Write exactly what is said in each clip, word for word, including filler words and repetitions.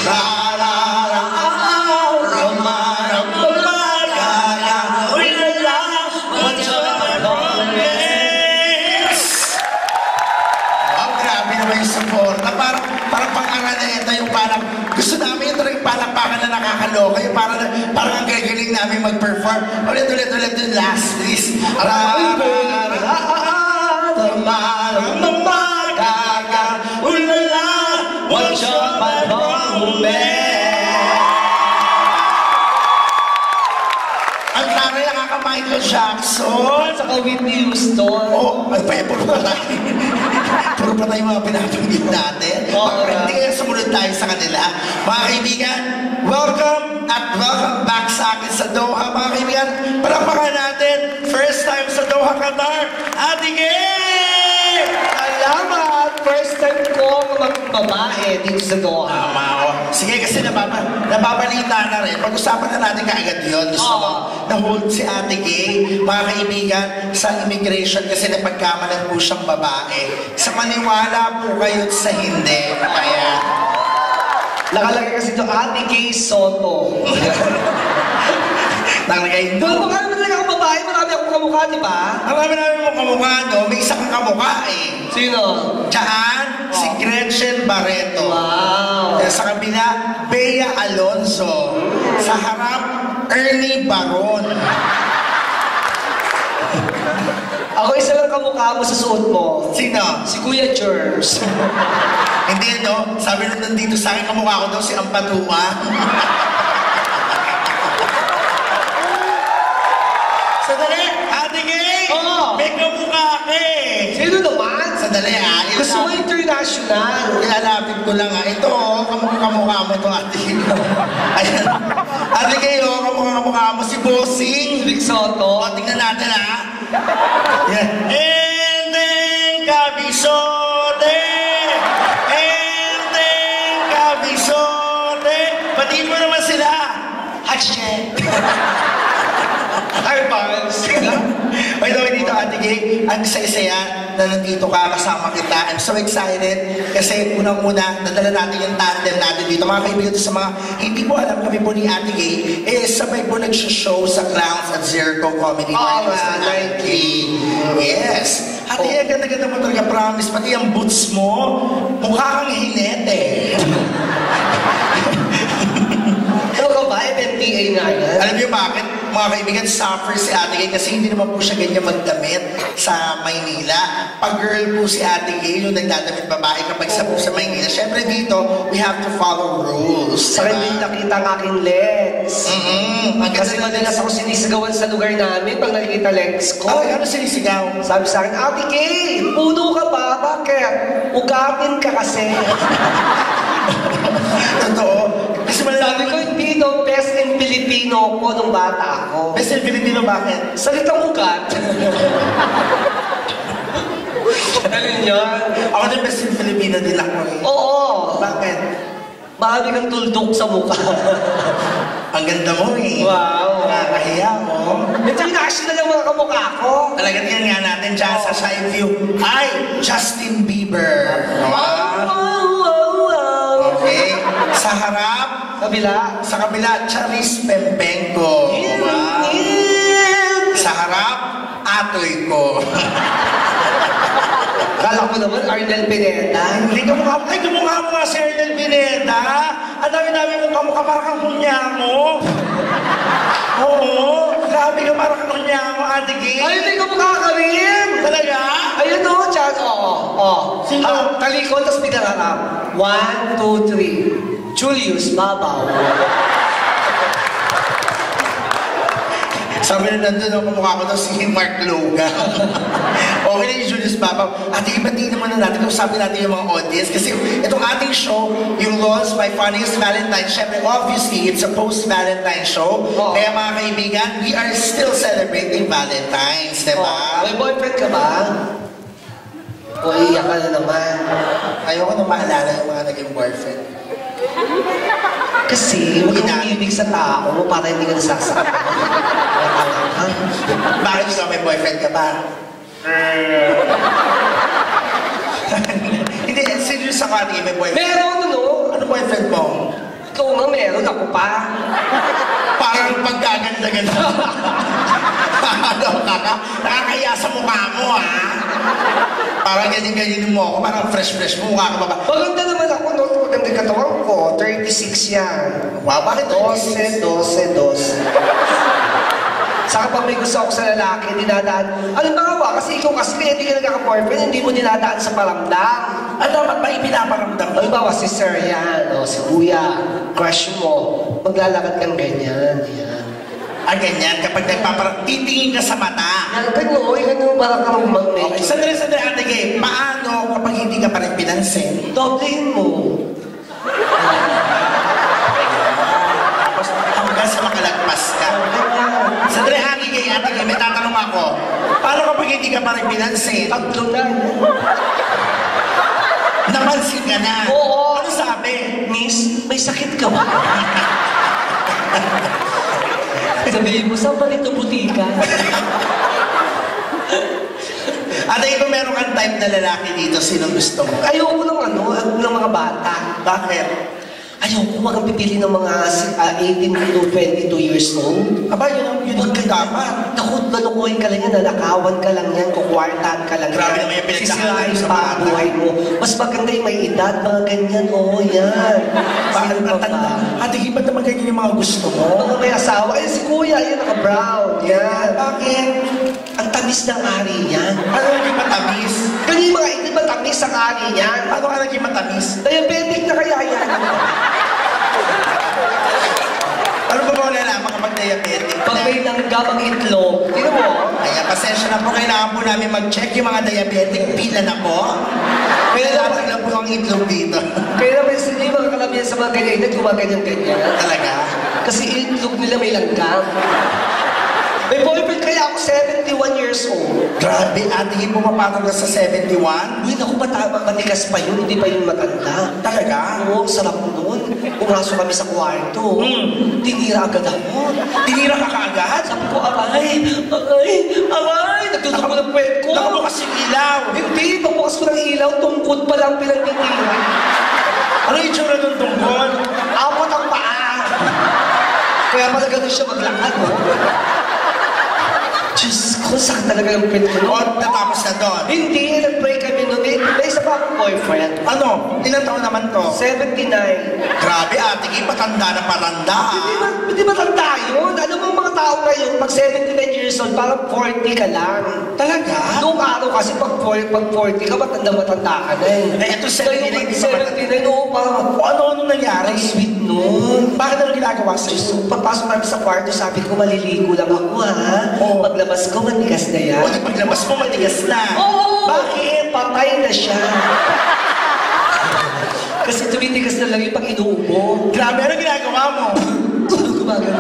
Gusto namin yung talagang palakpakan na nakakaloka. Yung parang, parang ang gagaling namin mag-perform. Ulit, ulit, ulit yung last, please. Ang taray nakaka-Michael Jackson. Saka Whitney Houston. Oh, ay pa, puro pa tayo. Puro pa tayo mga pinapanggit natin. Oh, hindi kaya sumunod tayo sa kanila. Mga kaibigan, welcome at welcome back sa akin sa Doha. Mga kaibigan, palapakan natin. First time sa Doha, Qatar, Ate Gaye! Salamat! First time ko magbabae dito sa Doha. Tama ako. Sige, kasi nababa, nababalita na rin. Pag-usapan na natin kaagad yun. Gusto mo, na-hold si Ate Gaye, mga kaibigan, sa immigration kasi napagkamalan po siyang babae. Sa maniwala po kayo sa hindi. Kaya, nakalagay kasi ito, Ate Gaye Soto. nakalagay ito. Doon, baka naman talaga akong babae, marami akong kamukha, di ba? Ang marami namin mong kamukha, no? May isa kang kamukha eh. Sino? Diyan, oh. Si Gretchen Barreto. Wow. Sa kabila, Bea Alonzo. Sa harap, Ernie Baron. Ako isa lang kamukha mo sa suot mo. Sino? Si Kuya Germs. Hindi, no? Sabi nung nandito sa akin, kamukha ko daw si Ampatuma. Sandali, Ate Gaye! Oo. May kamukha ka eh! Sino naman? Sandali ah. Gusto mo international. Ilalapit ko lang ah. Ito oh, kamukha-kamukha mo to, Ate Gaye. Ayan. Ate Gaye oh, kamukha-kamukha mo si Bossing. Rick Soto. O, tingnan natin ah. Yan. And then, kabisote! And then, kabisote! Batiin mo naman sila! Hashtag! Ay, pals! By the way, dito, Ate Gaye, ang saya-saya na nandito ka, kasama kita. I'm so excited kasi unang-una, nadala natin yung tandem natin dito. Mga kaibigan, sa mga hindi po alam kami po ni Ate Gaye, eh, sabay po nagsishow sa Clowns at Zirco Comedy Oh, Night sa nineteen. Yes! Ate Gaye, ganda-ganda mo talaga, promise. Pati ang boots mo, mukha kang hinete. Ano ka ba? M M T A nga yan. Alam niyo bakit? Mga kaibigan, suffer si Ate Gaye kasi hindi naman po siya ganyan magdamit sa Maynila. Pag girl po si Ate Gaye, yung nagdadamit babae kapag sa po sa Maynila. Siyempre dito, we have to follow rules. Sa akin din nakita ang aking legs. Mm-mm. Kasi madalas ako sinisigawan sa lugar namin pag nakikita legs ko. Oh, ano sinisigaw? Sabi sa akin, Ate Gaye, puno ka ba? Bakit? Ugatin ka kasi. Totoo. Kasi Sabi ko, hindi no, best in Filipino ko nung bata ako. Best in Filipino, bakit? Salitang ugat. Ano yun? Ako din best in Filipino din ako eh. Oo. Bakit? Marami kang tuldok sa mukha. Ang ganda mo eh. Wow. Nakakahiya mo. International ang mga kamukha ko. Talagang yan nga natin dyan sa side view. Ay, Justin Bieber. Wow, wow, wow, wow. Okay. Sa harap, Kabila. sa kabila, Charis Pempenko. Wow. Sa harap, Atoy ko. Kala ko naman, Arnel Pineda. Hindi ka mukha, ay kumukha mo nga si Arnel Pineda. Ang dami-dami mong kamukha, parang kang kunyamo. Oo, grabe ka, parang kang kunyamo, Ate Gaye. Ay, hindi ka mukha ka rin. Talaga? Ayun o, chat. Oo, oo. Sino? Ah, talikod, tapos pinararap. One, two, three. Julius Babaw. Sabi na nandun, no, kumukha ko daw si Mark Logan. Okay na yung Julius Babaw. Ate, ibati naman na natin kung sabi natin yung mga audience. Kasi itong ating show, yung Lost My Funniest Valentine, syempre, obviously, it's a post-Valentine show. Oh. Kaya mga kaibigan, we are still celebrating Valentine's, diba? Oh. May boyfriend ka ba? O iiyak ka na naman. Ayoko na maalala yung mga naging boyfriend. Kasi, huwag kang ibig sa tao mo para hindi ka nasasaktan. Bakit ikaw may boyfriend ka ba? Hindi, serious ako, Ate, may boyfriend. Meron, no? Ano boyfriend mo? meron ako pa. Parang pagkaganda-ganda. Ano, kaka? Nakakahiya sa mukha mo, ha? Parang ganyan-ganyan mo ako, parang fresh-fresh mo mukha ka ba? Maganda naman ako, no? Maganda yung katawan ko. thirty-six yan. Wow, bakit thirty-six? twelve, twelve. Saka pag may gusto ako sa lalaki, dinadaan. Alam ba ba? Kasi ikaw kasi kaya hindi ka nagkaka-boyfriend, hindi mo dinadaan sa paramdam. Ano dapat ba ipinaparamdam mo? Alam ba, si sir yan, o si kuya, crush mo, maglalakad kang ganyan, yan. Ah, ganyan, kapag nagpaparang, titingin ka sa mata. Yan, ganyan, o, ganyan, parang kang mag-make. Okay, sandali, sandali, ate Gaye, paano kapag hindi ka pa rin pinansin? Doblehin mo. Tapos hanggang sa makalagpas ka. Sandali, ate Gaye, ate Gaye, may tatanong ako. Paano kapag hindi ka pa rin pinansin? Tatlo na. Napansin ka na? Oo. Ano sabi? Miss, may sakit ka ba? Sabihin mo, saan pa nito butika? Ate, kung meron kang type na lalaki dito, sino gusto mo? Ayoko ng ano, ng mga bata. Bakit? Ayoko magang pipili ng mga uh, eighteen to twenty-two years old. Aba, yun ang yun ang dapat. Naku, lalukuhin ka lang yan, nanakawan ka lang yan, kukwartahan ka lang Grabe yan. naman yung pinagdaanan Sisirain sa pa bata. ang buhay mo. Mas maganda yung may edad, mga ganyan, oo, yan. Bakit Sino ang pa tanda? ba? Ate, ba't naman ganyan yung mga gusto mo? Mga may asawa, eh si kuya, yan, naka-brown, yan. Bakit? Ang tamis ng ari niyan. Ano naging matamis? Ganyan yung mga hindi matamis ang ari niyan. Paano ka naging matamis? Diabetic na kaya yan. Ano ba ba nalaman kapag diabetic? Pag may nanggamang itlog, tino mo? Kaya pasensya na po, kailangan po namin mag-check yung mga diabetic. Pila na po. Kaya dapat lang po ang itlog dito. Kaya naman sa inyo, mga kalamihan sa mga ganyan, na gumaganyan-ganyan. Talaga? Kasi itlog nila may langgam. May boyfriend kaya ako seventy-one years old. Grabe, ate, hindi pumapatol ka sa seventy-one? Uy, naku, matama, matigas pa yun, hindi pa yun matanda. Talaga? Oo, sarap nun. Pumasok kami sa kwarto. Hmm. Tinira agad ako. Tinira ka kaagad? Sabi ko, aray, aray, aray, nagtutok ko ng puwet ko. Nakabukas yung ilaw. Hindi, pagbukas ko ng ilaw, tungkod pa lang pinagtitira. Ano yung tsura ng tungkol? Abot ang paa. Kaya pala ganun siya maglakad, no? Diyos ko, sakit talaga yung puwet ko. O, natapos na doon. Hindi, nag-break kami noon. May, may isa pa akong boyfriend. Ano? Ilang taon naman to? seventy-nine. Grabe, ate, Gaye, patanda na patanda. Hindi ba, hindi ba tanda yun? Alam mo mga tao ngayon, pag seventy-nine years old, parang forty ka lang. Talaga? Noong araw kasi pag forty, pag forty ka, matanda-matanda ka na eh. Eh, ito seventy-nine, di ba matanda? seventy-nine, oo, parang, O, ano-ano nangyari? ang sweet nun. Bakit ano ginagawa sa'yo? So, papasok kami sa kwarto, sabi ko, maliligo lang ako, ha? Oo. Paglabas ko, matigas na yan. O, paglabas mo, matigas na. Oo! Bakit? Patay na siya. Kasi tumitigas na lang yung pag inuubo. Grabe, ano ginagawa mo? Gumagano.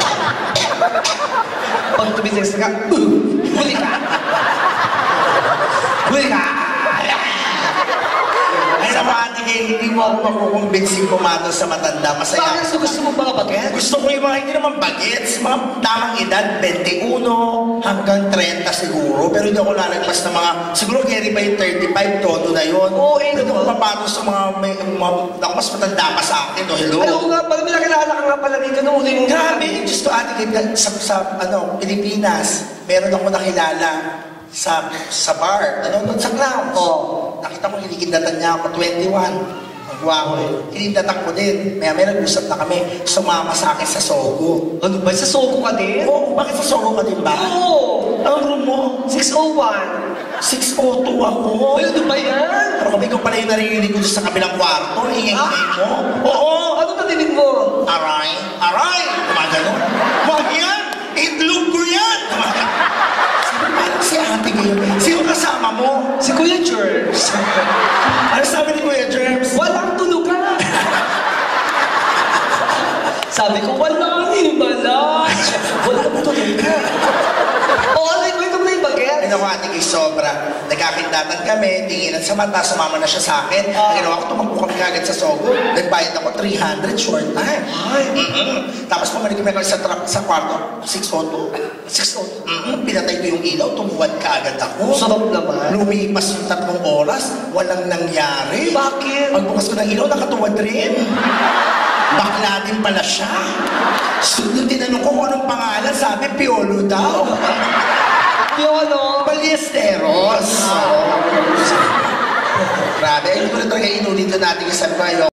Pag tumitigas na ka, huli ka! Huli ka! Ay, naman, ate Gaye, hindi mo ako makukumbinsin pumatol sa matanda. Masaya. Bakit so gusto mo mga baget? Gusto ko yung mga hindi naman bagets, mga tamang edad, twenty-one hanggang thirty siguro. Pero hindi ako lalagpas na mga, siguro carry pa yung thirty-five, todo na yun. Oo, eh, Hindi naman. ako papatol sa mga, may, mga, ako mas matanda pa sa akin, no? Hello? Ano nga pala, may nakilala ka nga pala dito nung uli mong Grabe, Diyos ko, ate Gaye, sa, sa, ano, Pilipinas, meron ako nakilala sa sa bar, ano, sa clowns. Oo. Nakita ko, hinikindatan niya ako, twenty-one. Wow, hinindatan ko din. May may nag-usap na kami, sumama sa akin sa Sogo. Ano ba? Sa Sogo ka din? Oo, bakit sa Sogo ka din ba? Oo! Anong room mo? six oh one. six oh two ako. Ay, ano ba yan? Pero kami ko pala yung naririnig ko sa kabilang kwarto, ingay-ingay mo. Oo! Ano nadinig mo? Aray! Aray! Gumagano. Wag yan! Itlog ko yan! Gumagano. Si ate ngayon. Sino kasama mo? Si Kuya Germs. Ano sabi ni Kuya Germs? Walang tulugan. Sabi ko, walang himala. Walang tulugan. O, ano yung kwento mo na yung baget? Ay, naku, ate Gaye, sobra. Nagkakindatan kami, tinginan sa mata, sumama na siya sa akin. Ah. Ang ginawa ko, tumakbo kami kagad sa Sogo. Nagbayad ako three hundred short time. Ay. Mm-mm. Tapos pumalik kami sa, tra- sa kwarto, six oh two. six oh two. Mm-mm. Pinatay ko yung ilaw, tumuwad kaagad ako. Sarap naman. Lumipas yung tatlong oras, walang nangyari. Bakit? Pagbukas ko ng ilaw, nakatuwad rin. Bakla din pala siya. So, nung tinanong ko kung anong pangalan, sabi, Piolo daw. Piolo? Ballesteros. Grabe, ayun ko na talaga inulit na natin yung sabi ko,